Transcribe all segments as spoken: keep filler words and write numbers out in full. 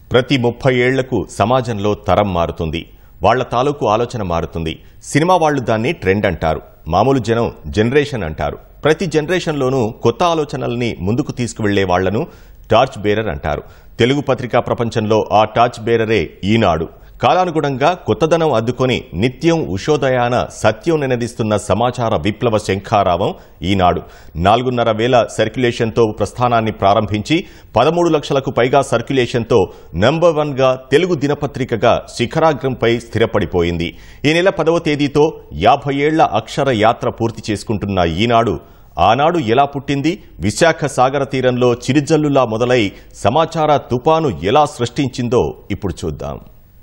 ప్రతి ముప్పై ఏళ్లకు సమాజంలో తరం మారుతుంది. వాళ్ల తాలూకు ఆలోచన మారుతుంది. సినిమా వాళ్లు దాన్ని ట్రెండ్ అంటారు. మామూలు జనం జనరేషన్ అంటారు. ప్రతి జనరేషన్లోనూ కొత్త ఆలోచనల్ని ముందుకు తీసుకువెళ్లే వాళ్లను టార్చ్ బేరర్ అంటారు. తెలుగు పత్రికా ప్రపంచంలో ఆ టార్చ్ బేరరే ఈనాడు. కాలానుగుణంగా కొత్తదనం అద్దుకొని నిత్యం ఉషోదయాన సత్యం నినదిస్తున్న సమాచార విప్లవ శంఖారావం ఈనాడు. నాలుగున్నర వేల సర్క్యులేషన్తో ప్రస్థానాన్ని ప్రారంభించి పదమూడు లక్షలకు పైగా సర్క్యులేషన్తో నంబర్ వన్ గా తెలుగు దినపత్రికగా శిఖరాగ్రంపై స్థిరపడిపోయింది. ఈ నెల పదవ తేదీతో యాభై ఏళ్ల అక్షర యాత్ర పూర్తి చేసుకుంటున్న ఈనాడు ఆనాడు ఎలా పుట్టింది, విశాఖ సాగర తీరంలో చిరుజల్లులా మొదలై సమాచార తుపాను ఎలా సృష్టించిందో ఇప్పుడు చూద్దాం.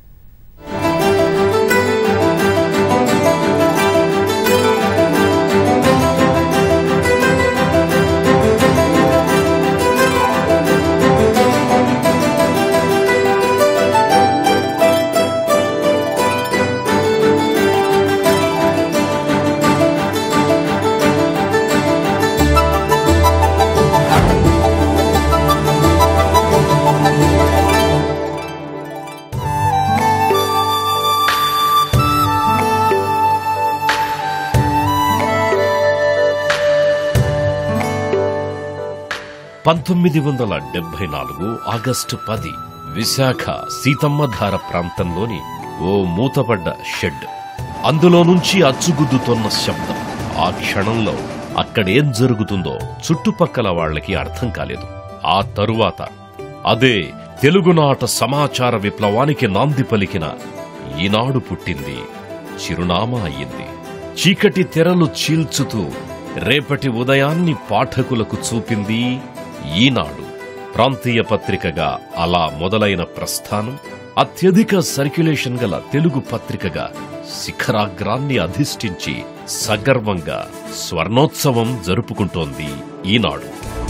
పంతొమ్మిది వందల డెబ్బై నాలుగు ఆగస్టు పది విశాఖ సీతమ్మధార ప్రాంతంలోని ఓ మూతపడ్డ షెడ్. అందులో నుంచి అచ్చుగుద్దుతోన్న శబ్దం. ఆ క్షణంలో అక్కడేం జరుగుతుందో చుట్టుపక్కల వాళ్లకి అర్థం కాలేదు. ఆ తరువాత అదే తెలుగునాట సమాచార విప్లవానికి నాంది పలికిన ఈనాడు పుట్టింది, చిరునామా అయ్యింది. చీకటి తెరలు చీల్చుతూ రేపటి ఉదయాన్ని పాఠకులకు చూపింది ఈనాడు. ప్రాంతీయ పత్రికగా అలా మొదలైన ప్రస్థానం అత్యధిక సర్క్యులేషన్ గల తెలుగు పత్రికగా శిఖరాగ్రాన్ని అధిష్ఠించి సగర్వంగా స్వర్ణోత్సవం జరుపుకుంటోంది ఈనాడు.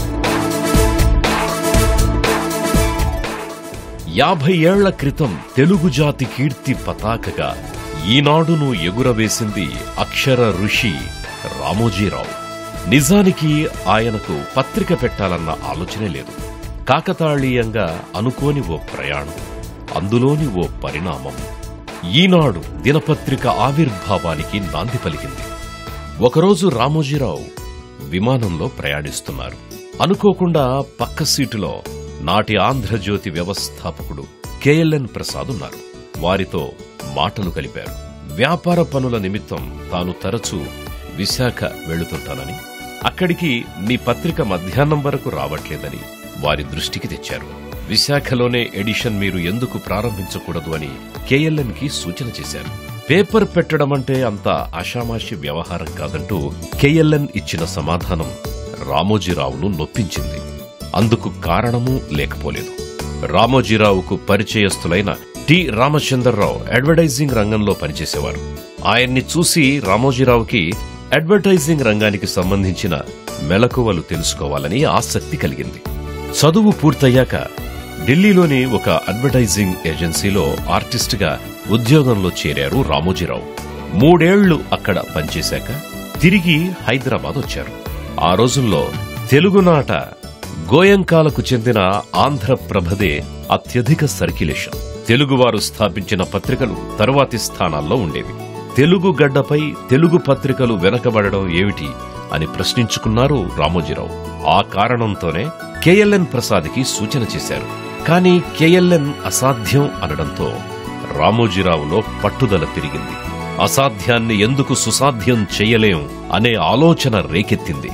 యాభై ఏళ్ల క్రితం తెలుగు జాతి కీర్తి పతాకగా ఈనాడును ఎగురవేసింది అక్షర ఋషి రామోజీరావు. నిజానికి ఆయనకు పత్రిక పెట్టాలన్న ఆలోచనే లేదు. కాకతాళీయంగా అనుకోని ఓ ప్రయాణం, అందులోని ఓ పరిణామం ఈనాడు దినపత్రిక ఆవిర్భావానికి నాంది పలికింది. ఒకరోజు రామోజీరావు విమానంలో ప్రయాణిస్తున్నారు. అనుకోకుండా పక్క సీటులో నాటి ఆంధ్రజ్యోతి వ్యవస్థాపకుడు కెఎల్ఎన్ ప్రసాద్ ఉన్నారు. వారితో మాటలు కలిపారు. వ్యాపార పనుల నిమిత్తం తాను తరచూ విశాఖ వెళుతుంటానని, అక్కడికి మీ పత్రిక మధ్యాహ్నం వరకు రావట్లేదని వారి దృష్టికి తెచ్చారు. విశాఖలోనే ఎడిషన్ మీరు ఎందుకు ప్రారంభించకూడదు అని కెఎల్ఎన్ కి సూచన చేశారు. పేపర్ పెట్టడం అంటే అంత ఆషామాషి వ్యవహారం కాదంటూ కెఎల్ఎన్ ఇచ్చిన సమాధానం రామోజీరావును నొప్పించింది. అందుకు కారణమూ లేకపోలేదు. రామోజీరావుకు పరిచయస్తులైన టి రామచంద్రరావు అడ్వర్టైజింగ్ రంగంలో పనిచేసేవారు. ఆయన్ని చూసి రామోజీరావుకి అడ్వర్టైజింగ్ రంగానికి సంబంధించిన మెలకువలు తెలుసుకోవాలని ఆసక్తి కలిగింది. చదువు పూర్తయ్యాక ఢిల్లీలోని ఒక అడ్వర్టైజింగ్ ఏజెన్సీలో ఆర్టిస్టుగా ఉద్యోగంలో చేరారు రామోజీరావు. మూడేళ్లు అక్కడ పనిచేశాక తిరిగి హైదరాబాద్ వచ్చారు. ఆ రోజుల్లో తెలుగునాట గోయంకాలకు చెందిన ఆంధ్రప్రభదే అత్యధిక సర్క్యులేషన్. తెలుగువారు స్థాపించిన పత్రికలు తరువాతి స్థానాల్లో ఉండేవి. తెలుగు గడ్డపై తెలుగు పత్రికలు వెనకబడడం ఏమిటి అని ప్రశ్నించుకున్నారు రామోజీరావు. ఆ కారణంతోనే కెఎల్ఎన్ ప్రసాద్కి సూచన చేశారు. కానీ కెఎల్ఎన్ అసాధ్యం అనడంతో రామోజీరావులో పట్టుదల పెరిగింది. అసాధ్యాన్ని ఎందుకు సుసాధ్యం చెయ్యలేం అనే ఆలోచన రేకెత్తింది.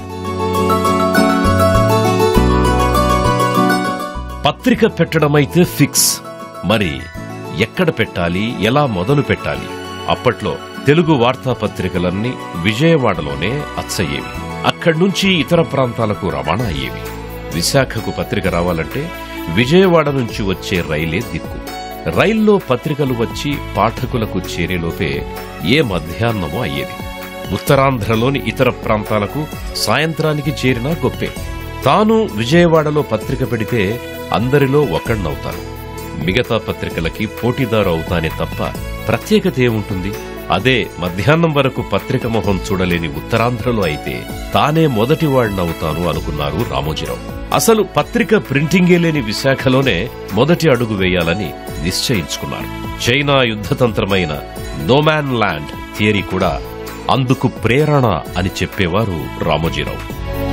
పత్రిక పెట్టడమైతే ఫిక్స్, మరి ఎక్కడ పెట్టాలి, ఎలా మొదలు పెట్టాలి? అప్పట్లో తెలుగు వార్తాపత్రికలన్నీ విజయవాడలోనే అచ్చయ్యేవి. అక్కడ్నుంచి ఇతర ప్రాంతాలకు రవాణా అయ్యేవి. విశాఖకు పత్రిక రావాలంటే విజయవాడ నుంచి వచ్చే రైలే దిక్కు. రైల్లో పత్రికలు వచ్చి పాఠకులకు చేరేలోపే ఏ మధ్యాహ్నమో అయ్యేది. ఉత్తరాంధ్రలోని ఇతర ప్రాంతాలకు సాయంత్రానికి చేరినా గొప్పే. తాను విజయవాడలో పత్రిక పెడితే అందరిలో ఒకణ్ణవుతాను. మిగతా పత్రికలకి పోటీదారు అవుతానే తప్ప ప్రత్యేకత ఏముంటుంది? అదే మధ్యాహ్నం వరకు పత్రిక మొహం చూడలేని ఉత్తరాంధ్రలో అయితే తానే మొదటివాడినవుతాను అనుకున్నారు రామోజీరావు. అసలు పత్రిక ప్రింటింగే లేని విశాఖలోనే మొదటి అడుగు వేయాలని నిశ్చయించుకున్నారు. చైనా యుద్ధతంత్రమైన నోమాన్ ల్యాండ్ థియరీ కూడా అందుకు ప్రేరణ అని చెప్పేవారు రామోజీరావు.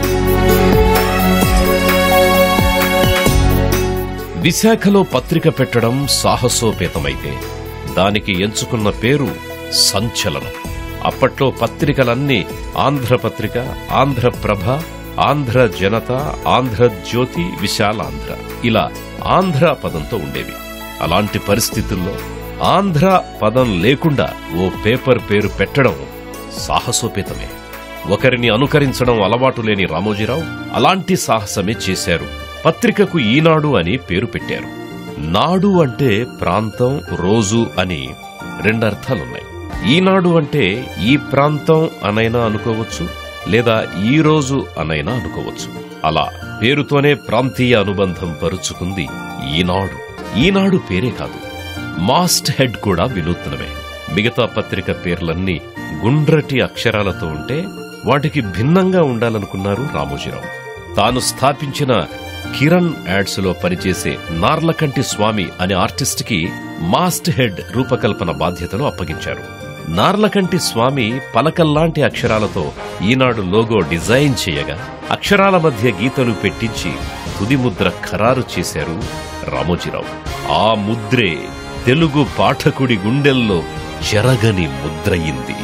విశాఖలో పత్రిక పెట్టడం సాహసోపేతమైతే దానికి ఎంచుకున్న పేరు సంచలనం. అప్పట్లో పత్రికలన్నీ ఆంధ్రపత్రిక, ఆంధ్రప్రభ, ఆంధ్ర జనత, ఆంధ్రజ్యోతి, విశాలాంధ్ర ఇలా ఆంధ్ర పదంతో ఉండేవి. అలాంటి పరిస్థితుల్లో ఆంధ్ర పదం లేకుండా ఓ పేపర్ పేరు పెట్టడం సాహసోపేతమే. ఒకరిని అనుకరించడం అలవాటు లేని రామోజీరావు అలాంటి సాహసమే చేశారు. పత్రికకు ఈనాడు అని పేరు పెట్టారు. నాడు అంటే ప్రాంతం, రోజు అని రెండర్థాలున్నాయి. ఈనాడు అంటే ఈ ప్రాంతం అనైనా అనుకోవచ్చు, లేదా ఈ రోజు అనైనా అనుకోవచ్చు. అలా పేరుతోనే ప్రాంతీయ అనుబంధం పరుచుకుంది ఈనాడు. ఈనాడు పేరే కాదు, మాస్ట్ హెడ్ కూడా వినూత్నమే. మిగతా పత్రిక పేర్లన్నీ గుండ్రటి అక్షరాలతో ఉంటే వాటికి భిన్నంగా ఉండాలనుకున్నారు రామోజీరావు. తాను స్థాపించిన కిరణ్ యాడ్స్ లో పనిచేసే నార్లకంటి స్వామి అనే ఆర్టిస్ట్ కి మాస్ట్ హెడ్ రూపకల్పన బాధ్యతలు అప్పగించారు. నార్లకంటి స్వామి పలకల్లాంటి అక్షరాలతో ఈనాడు లోగో డిజైన్ చేయగా అక్షరాల మధ్య గీతలు పెట్టించి తుది ముద్ర ఖరారు చేశారు రామోజీరావు. ఆ ముద్రే తెలుగు పాఠకుడి గుండెల్లో చెరగని ముద్రయింది.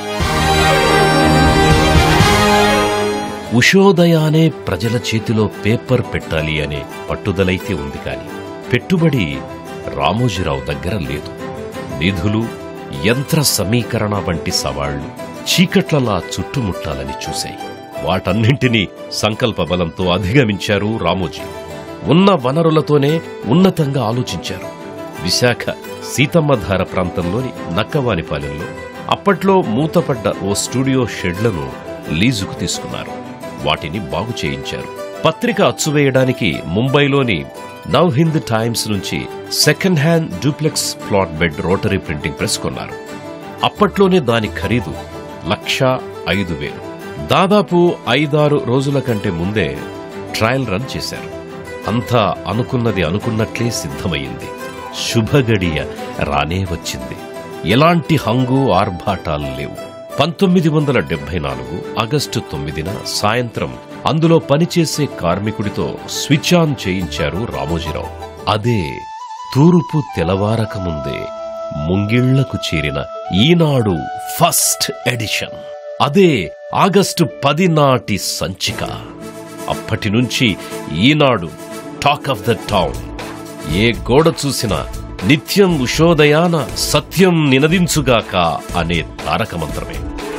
ఉషోదయానే ప్రజల చేతిలో పేపర్ పెట్టాలి అనే పట్టుదలైతే ఉంది కాని పెట్టుబడి రామోజీరావు దగ్గర లేదు. నిధులు, యంత్ర సమీకరణ వంటి సవాళ్లు చీకట్లలా చుట్టుముట్టాలని చూశాయి. వాటన్నింటినీ సంకల్ప బలంతో అధిగమించారు రామోజీ. ఉన్న వనరులతోనే ఉన్నతంగా ఆలోచించారు. విశాఖ సీతమ్మధార ప్రాంతంలోని నక్కవానిపాలెంలో అప్పట్లో మూతపడ్డ ఓ స్టూడియో షెడ్లను లీజుకు తీసుకున్నారు. వాటిని బాగు చేయించారు. పత్రిక అచ్చువేయడానికి ముంబైలోని నవ్ హింద్ టైమ్స్ నుంచి second hand duplex flat bed rotary printing press కొన్నారు. అప్పట్లోనే దాని ఖరీదు లక్షా ఐదు వేలు. దాదాపు ఐదారు రోజుల కంటే ముందే ట్రయల్ రన్ చేశారు. అంతా అనుకున్నది అనుకున్నట్లే సిద్ధమయ్యింది. శుభగడియ రానే వచ్చింది. ఎలాంటి హంగు ఆర్భాటాలు లేవు. పంతొమ్మిది వందల డెబ్బై నాలుగు ఆగస్టు తొమ్మిదిన సాయంత్రం అందులో పనిచేసే కార్మికుడితో స్విచ్ ఆన్ చేయించారు రామోజీరావు. అదే తూర్పు తెలవారకముందే ముంగిళ్లకు చేరిన ఈనాడు ఫస్ట్ ఎడిషన్. అదే ఆగస్టు పది నాటి సంచిక. అప్పటి నుంచి Eenadu talk of the town. ఏ గోడ చూసినా నిత్యం ఉషోదయాన సత్యం నినదించుగాక అనే తారక మంత్రమే.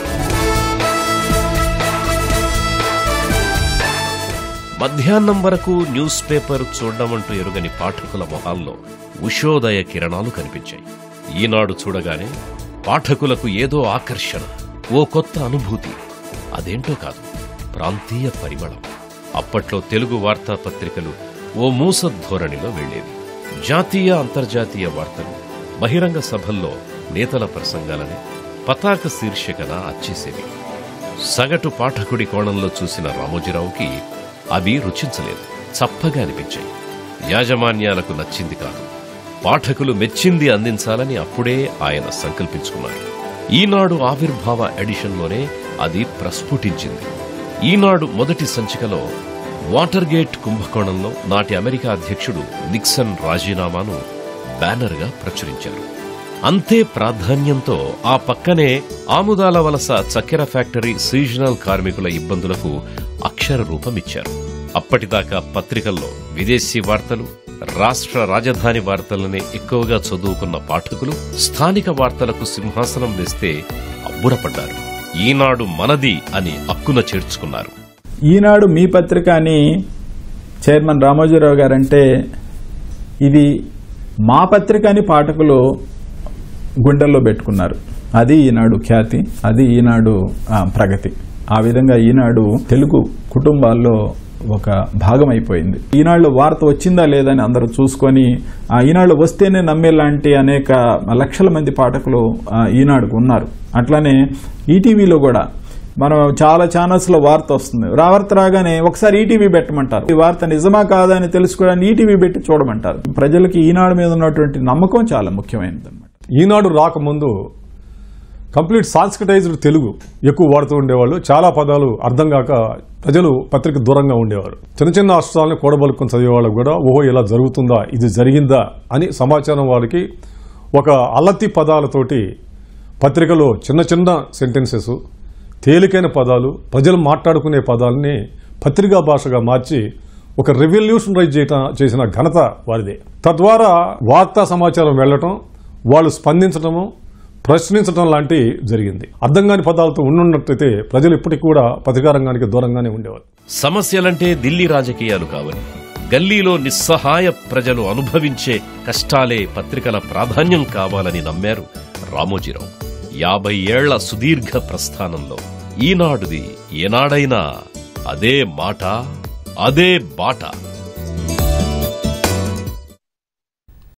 మధ్యాహ్నం వరకు న్యూస్ పేపర్ చూడడమంటూ ఎరుగని పాఠకుల మొహాల్లో ఉషోదయ కిరణాలు కనిపించాయి. ఈనాడు చూడగానే పాఠకులకు ఏదో ఆకర్షణ, ఓ కొత్త అనుభూతి. అదేంటో కాదు, ప్రాంతీయ పరిమళం. అప్పట్లో తెలుగు వార్తాపత్రికలు ఓ మూస ధోరణిలో వెళ్లేవి. జాతీయ అంతర్జాతీయ వార్తలు బహిరంగ సభల్లో నేతల ప్రసంగాలని పతాక శీర్షికన అచ్చేసేవి. సగటు పాఠకుడి కోణంలో చూసిన రామోజీరావుకి అవి రుచించలేదు, చప్పగా అనిపించాయి. యాజమాన్యాలకు నచ్చింది కాదు. పాఠకులు మెచ్చింది అందించాలని అప్పుడే ఆయన సంకల్పించుకున్నారు. ఈనాడు ఆవిర్భావ ఎడిషన్లోనే అది ప్రస్ఫుటించింది. ఈనాడు మొదటి సంచికలో వాటర్గేట్ కుంభకోణంలో నాటి అమెరికా అధ్యక్షుడు నిక్సన్ రాజీనామాను బ్యానర్గా ప్రచురించారు. అంతే ప్రాధాన్యంతో ఆ పక్కనే ఆముదాల వలస చక్కెర ఫ్యాక్టరీ సీజనల్ కార్మికుల ఇబ్బందులకు అక్షర రూపమిచ్చారు. అప్పటిదాకా పత్రికల్లో విదేశీ వార్తలు, రాష్ట్ర రాజధాని వార్తలనే ఎక్కువగా చదువుకున్న పాఠకులు స్థానిక వార్తలకు సింహాసనం వేస్తే అబ్బురపడ్డారు. ఈనాడు మనది అని అక్కున చేర్చుకున్నారు. ఈనాడు మీ పత్రిక అని చైర్మన్ రామోజీరావు గారంటే ఇది మా పత్రిక అని పాఠకులు గుండెల్లో పెట్టుకున్నారు. అది ఈనాడు ఖ్యాతి, అది ఈనాడు ప్రగతి. ఆ విధంగా ఈనాడు తెలుగు కుటుంబాల్లో ఒక భాగం అయిపోయింది. ఈనాళ్ళు వార్త వచ్చిందా లేదని అందరూ చూసుకొని ఆ ఈనాళ్ళు వస్తేనే నమ్మేలాంటి అనేక లక్షల మంది పాఠకులు ఈనాడుకు ఉన్నారు. అట్లానే ఈటీవీలో కూడా మనం చాలా ఛానల్స్ లో వార్త వస్తుంది, వార్త రాగానే ఒకసారి ఈటీవీ పెట్టమంటారు. ఈ వార్త నిజమా కాదా అని తెలుసుకోవడానికి ఈటీవీ పెట్టి చూడమంటారు. ప్రజలకి ఈనాడు మీద ఉన్నటువంటి నమ్మకం చాలా ముఖ్యమైనది అనమాట. ఈనాడు రాకముందు కంప్లీట్ సాంస్క్రిటైజ్డ్ తెలుగు ఎక్కువ వాడుతూ ఉండేవాళ్ళు. చాలా పదాలు అర్థం కాక ప్రజలు పత్రిక దూరంగా ఉండేవారు. చిన్న చిన్న అక్షరాలను కూడబలుకొని చదివేవాళ్ళకు కూడా ఓహో ఇలా జరుగుతుందా, ఇది జరిగిందా అని సమాచారం వాళ్ళకి ఒక అల్లతి పదాలతోటి పత్రికలో చిన్న చిన్న సెంటెన్సెస్, తేలికైన పదాలు, ప్రజలు మాట్లాడుకునే పదాలని పత్రికా భాషగా మార్చి ఒక రెవల్యూషనరైజ్ చేసిన ఘనత వారిదే. తద్వారా వార్తా సమాచారం వెళ్లటం, వాళ్ళు స్పందించటము, ప్రశ్నించడం లాంటివి జరిగింది. అర్థం కాని పదాలతో ఉండున్నట్లయితే ప్రజలు ఇప్పటికి కూడా పత్రికా రంగానికి దూరంగానే ఉండేవారు. సమస్యలంటే ఢిల్లీ రాజకీయాలు కావని, గల్లీలో నిస్సహాయ ప్రజలు అనుభవించే కష్టాలే పత్రికల ప్రాధాన్యం కావాలని నమ్మారు రామోజీరావు. యాభై ఏళ్ల సుదీర్ఘ ప్రస్థానంలో ఈనాడుది ఏనాడైనా అదే మాట, అదే బాట.